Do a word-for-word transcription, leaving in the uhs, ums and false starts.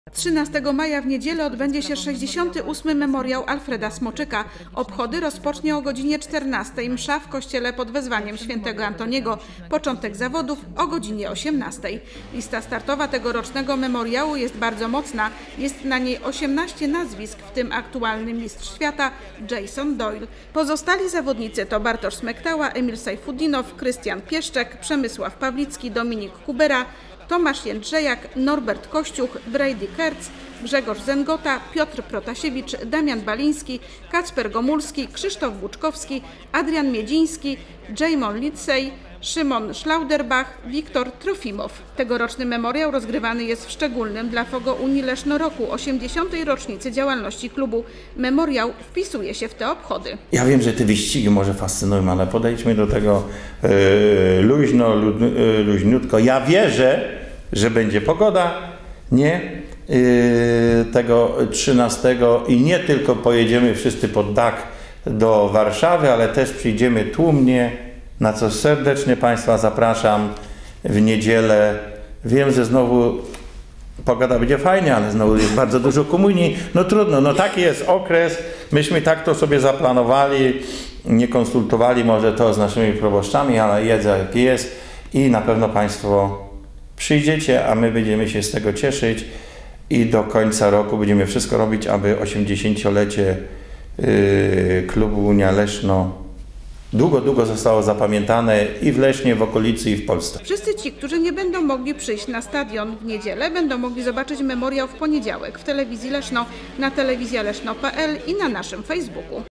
trzynastego maja w niedzielę odbędzie się sześćdziesiąty ósmy memoriał Alfreda Smoczyka. Obchody rozpocznie o godzinie czternastej. Msza w kościele pod wezwaniem świętego Antoniego. Początek zawodów o godzinie osiemnastej. Lista startowa tegorocznego memoriału jest bardzo mocna. Jest na niej osiemnaście nazwisk, w tym aktualny mistrz świata Jason Doyle. Pozostali zawodnicy to Bartosz Smektała, Emil Sajfudinow, Krystian Pieszczek, Przemysław Pawlicki, Dominik Kubera, Tomasz Jędrzejak, Norbert Kościuch, Brady Kertz, Grzegorz Zengota, Piotr Protasiewicz, Damian Baliński, Kacper Gomulski, Krzysztof Buczkowski, Adrian Miedziński, Jamon Lidsey, Szymon Schlauderbach, Wiktor Trofimow. Tegoroczny memoriał rozgrywany jest w szczególnym dla Fogo Unii Leszno roku osiemdziesiątej rocznicy działalności klubu. Memoriał wpisuje się w te obchody. Ja wiem, że te wyścigi może fascynują, ale podejdźmy do tego yy, luźno, lud, yy, luźniutko. Ja wierzę, że będzie pogoda, nie? Yy, tego trzynastego i nie tylko pojedziemy wszyscy pod dach do Warszawy, ale też przyjdziemy tłumnie, na co serdecznie Państwa zapraszam w niedzielę. Wiem, że znowu pogoda będzie fajnie, ale znowu jest bardzo dużo komunii. No trudno, no taki jest okres. Myśmy tak to sobie zaplanowali, nie konsultowali może to z naszymi proboszczami, ale jest jak jest i na pewno Państwo przyjdziecie, a my będziemy się z tego cieszyć i do końca roku będziemy wszystko robić, aby osiemdziesięciolecie yy, klubu Unia Leszno długo, długo zostało zapamiętane i w Lesznie, w okolicy i w Polsce. Wszyscy ci, którzy nie będą mogli przyjść na stadion w niedzielę, będą mogli zobaczyć memoriał w poniedziałek w telewizji Leszno, na telewizja leszno kropka pe el i na naszym Facebooku.